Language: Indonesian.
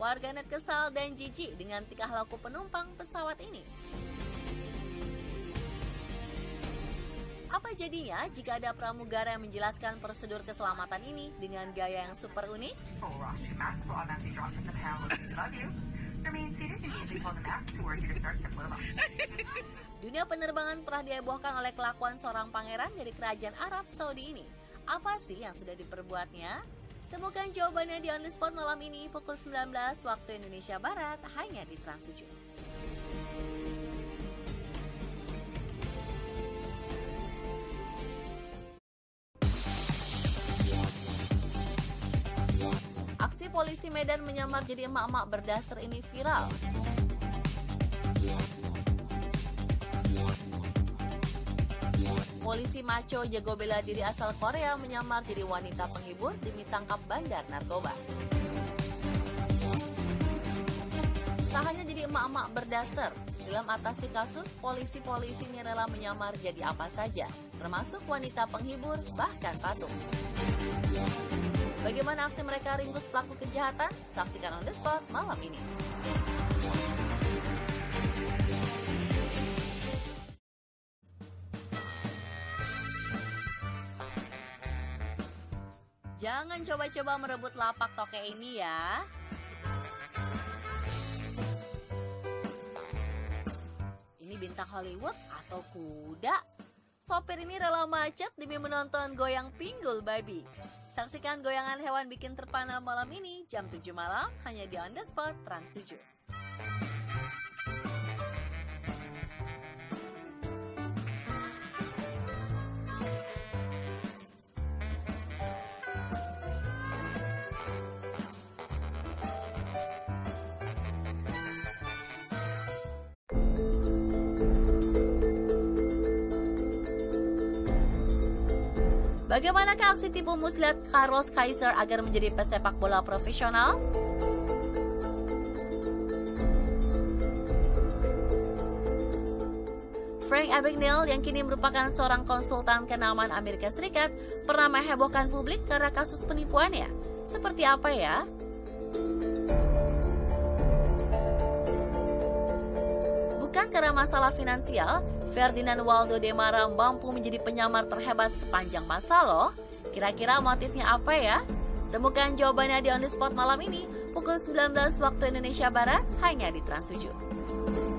Warganet kesal dan jijik dengan tingkah laku penumpang pesawat ini. Apa jadinya jika ada pramugara yang menjelaskan prosedur keselamatan ini dengan gaya yang super unik? Dunia penerbangan pernah dihebohkan oleh kelakuan seorang pangeran dari kerajaan Arab Saudi ini. Apa sih yang sudah diperbuatnya? Temukan jawabannya di On The Spot malam ini pukul 19 waktu Indonesia Barat hanya di Trans 7. Aksi polisi Medan menyamar jadi emak-emak berdaster ini viral. Polisi maco jago bela diri asal Korea menyamar jadi wanita penghibur demi tangkap bandar narkoba. Tak hanya jadi emak-emak berdaster, dalam atasi kasus, polisi-polisi ini rela menyamar jadi apa saja, termasuk wanita penghibur, bahkan patung. Bagaimana aksi mereka ringkus pelaku kejahatan? Saksikan On The Spot malam ini. Jangan coba-coba merebut lapak toke ini ya. Ini bintang Hollywood atau kuda? Sopir ini rela macet demi menonton goyang pinggul babi. Saksikan goyangan hewan bikin terpana malam ini jam 7 malam hanya di On The Spot Trans 7. Bagaimanakah aksi tipu muslihat Carlos Kaiser agar menjadi pesepak bola profesional? Frank Abagnale yang kini merupakan seorang konsultan kenamaan Amerika Serikat pernah menghebohkan publik karena kasus penipuannya. Seperti apa ya? Bukan karena masalah finansial, Ferdinand Waldo Demara mampu menjadi penyamar terhebat sepanjang masa loh. Kira-kira motifnya apa ya? Temukan jawabannya di On The Spot malam ini pukul 19 waktu Indonesia Barat hanya di Trans 7.